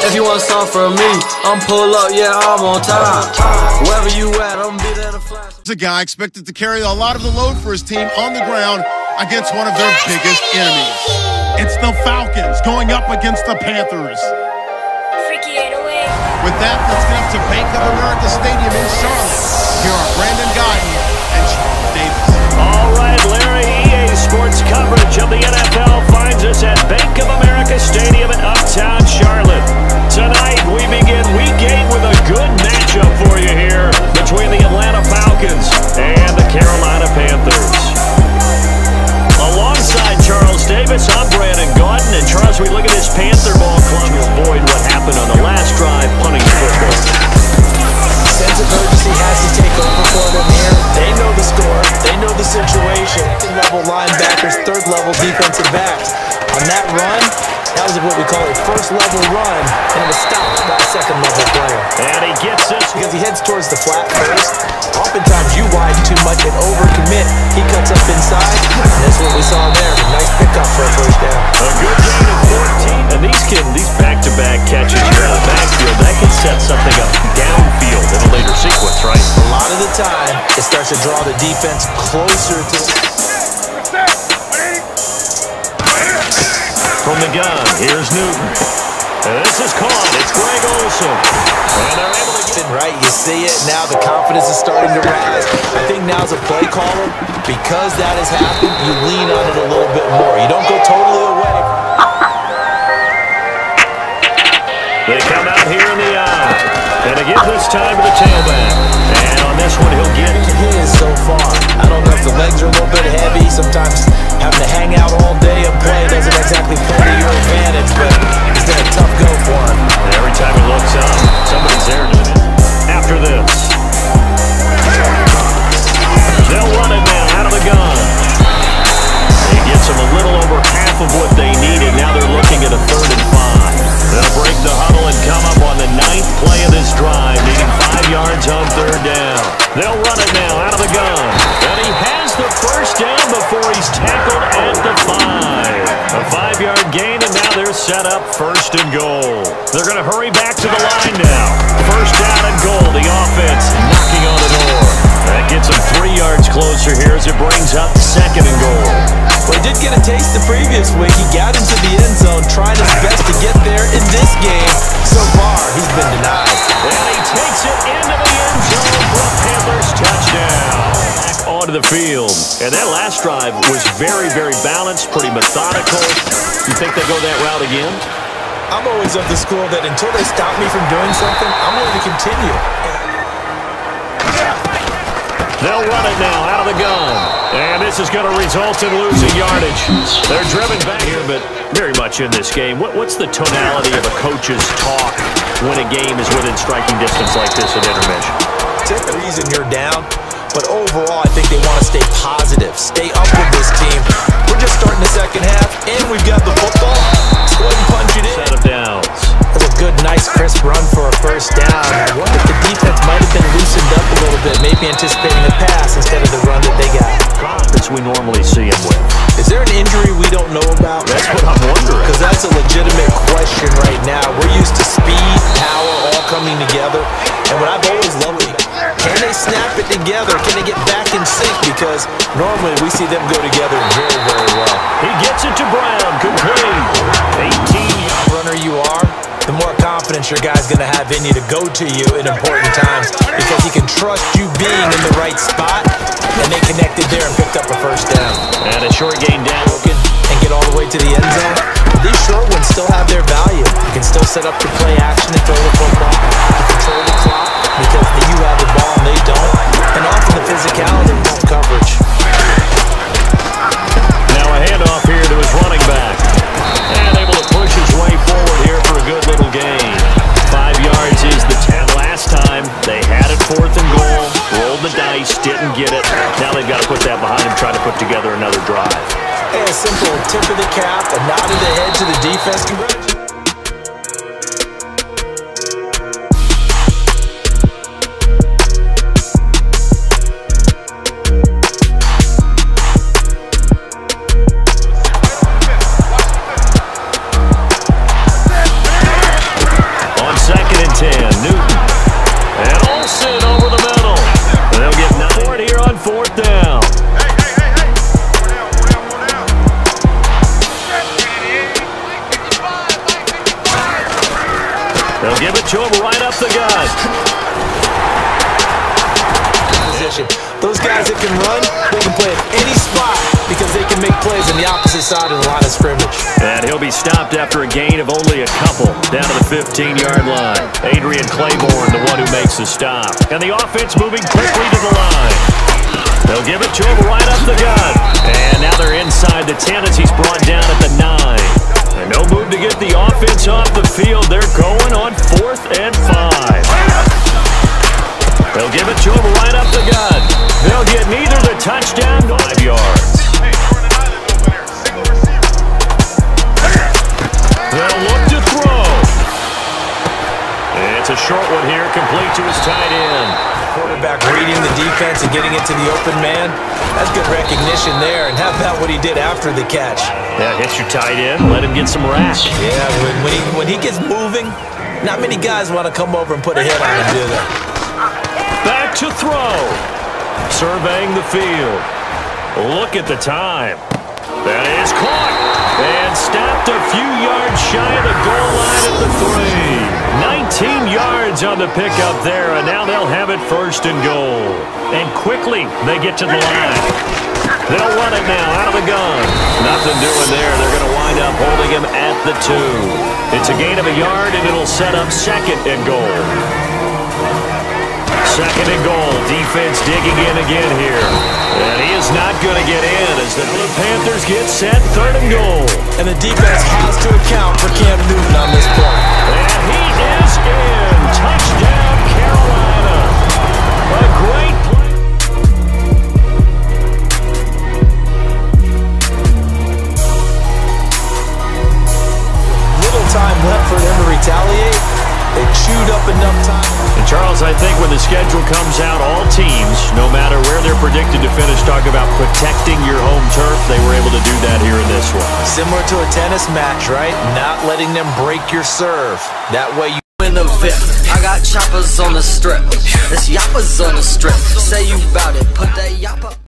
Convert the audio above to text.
If you want something from me, I'm pull up, yeah, I'm on time. Wherever you at, I'm be there to flash. It's a guy expected to carry a lot of the load for his team on the ground against one of their biggest enemies. It's the Falcons going up against the Panthers. With that, let's get up to Bank of America Stadium in Charlotte. Here are Brandon Gaudin and Charles Davis. All right, Larry, EA Sports coverage of the NFL finds us at Bank of America Stadium in Uptown Charlotte. Tonight, we begin Week 8 with a good matchup for you here between the Atlanta Falcons and the Carolina Panthers. Alongside Charles Davis, I'm Brandon Gaudin. And Charles, we look at this Panther ball club to avoid what happened on the last drive, punting the football. Sense of urgency has to take over for them here. They know the score. They know the situation. Third-level linebackers, third-level defensive backs. On that run, that was what we call a first-level run, and it was stopped by a second-level player. And he gets this because he heads towards the flat first. Oftentimes, you widen too much and overcommit. He cuts up inside, and that's what we saw there. A nice pickup for a first down. A good gain of 14. And these back-to-back catches here in the backfield, that can set something up downfield in a later sequence, right? A lot of the time, it starts to draw the defense closer to... From the gun, here's Newton. And this is caught. It's Greg Olsen. And they're able to get it right. You see it. Now the confidence is starting to rise. I think now's a play caller. Because that has happened, you lean on it a little bit more. You don't go totally away. They come out here in the eye. And again this time to the tailback. And on this one, he'll get it. He is so far. I don't know if the legs are a little bit heavy. Sometimes having to hang out all day and play doesn't exactly play to your advantage, but it's been a tough go for him. And every time he looks up, somebody's there doing it. After this, they'll run it now out of the gun. He gets them a little over half of what they needed. Now they're looking at a 3rd and 5. They'll break the huddle and come up on the 9th play of this drive, needing 5 yards on 3rd down. They'll run it now out of the gun. And he has the first down before he's tackled at the 5. A 5-yard gain, and now they're set up 1st and goal. They're going to hurry back to the line now. 1st down and goal. The offense knocking on the door. That gets them 3 yards closer here as it brings up 2nd and goal. Well, he did get a taste the previous week. He got into the end zone, trying his best to get there. In this game, so far, he's been denied. And he takes it into the end zone for a Panthers touchdown. Back onto the field. And that last drive was very, very balanced, pretty methodical. You think they go that route again? I'm always of the school that until they stop me from doing something, I'm going to continue. They'll run it now out of the gun. And this is going to result in losing yardage. They're driven back here, but very much in this game. What's the tonality of a coach's talk when a game is within striking distance like this at intermission? Take the reason you're down, but overall, I think they want to stay positive, stay up with this team. We're just starting the second half, and we've got the football. Let's go ahead and punch it in. Set of downs. That's a good, nice, crisp run for a 1st down. I wonder if the defense might have been loosened up a little bit, maybe anticipating a pass instead of the run that they got. Confidence we normally see him with. Is there an injury we don't know about? That's what I'm wondering. Because that's a legitimate question right now. We're used to speed, power, all coming together. And what I've always loved, can they snap it together? Can they get back in sync? Because normally we see them go together very, very well. He gets it to Brown, complete. 18-yard runner you are, the more confidence your guy's going to have in you to go to you in important times because he can trust you being in the right spot, and they connected there and picked up a 1st down. And a short gain down. And get all the way to the end zone. These short ones still have their value. You can still set up to play action and throw the football. You control the clock because you have the ball and they don't. And often the physicality and tough coverage. Now a handoff here to his running back. And able to push his way forward here for a good little gain. 5 yards is the 10. Last time they had it 4th and goal. Rolled the dice, didn't get it. Now they've got to put that behind him, try to put together another drive. A simple tip of the cap, a nod of the head to the defense. They'll give it to him right up the gut. Position. Those guys that can run, they can play at any spot because they can make plays on the opposite side of the line of scrimmage. And he'll be stopped after a gain of only a couple down to the 15-yard line. Adrian Claiborne, the one who makes the stop. And the offense moving quickly to the line. They'll give it to him right up the gut. And now they're inside the 10 as he's brought down at the 9. And no move to get the offense off the field. They're going on 4th and 5. They'll give it to him right up the gut. They'll get neither the touchdown, 5 yards. They'll look to throw. It's a short one here, complete to his tight end. Quarterback reading the defense and getting it to the open man. That's good recognition there. And how about what he did after the catch? Yeah, hits your tight end. Let him get some rest. Yeah, when he gets moving, not many guys want to come over and put a hit on him, do they? Back to throw. Surveying the field. Look at the time. That is caught. And stopped a few yards shy of the goal line at the 3. 19 yards on the pickup there, and now they'll have it 1st and goal. And quickly, they get to the line. They'll run it now out of the gun. Nothing doing there. They're going to wind up holding him at the 2. It's a gain of a yard, and it'll set up 2nd and goal. 2nd and goal. Defense digging in again here. And he is not going to get in as the Panthers get set 3rd and goal. And the defense has to account for Cam Newton on this play. And he is in. Touchdown, Carolina. A great play. Little time left for them to retaliate. They chewed up enough time. And Charles, I think when the schedule comes out, all teams, no matter where they're predicted to finish, talk about protecting your home turf. They were able to do that here in this one. Similar to a tennis match, right? Not letting them break your serve. That way you In the VIP, I got choppers on the strip. It's yappers on the strip. Say you bout it, put that yapper.